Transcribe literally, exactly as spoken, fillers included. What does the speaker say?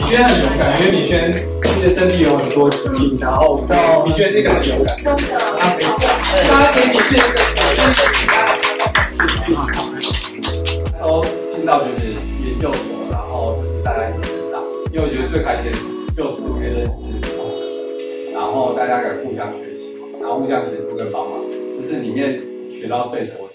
轩很勇敢，因为米轩你的身体有很多疾病，然后米轩是一个很勇敢的人。大家给米轩一个然后进到就是研究所，然后就是大家一起成长。因为我觉得最开心的就是可以认识不同的人，然后大家可以互相学习，然后互相协助跟帮忙，这是里面学到最多的。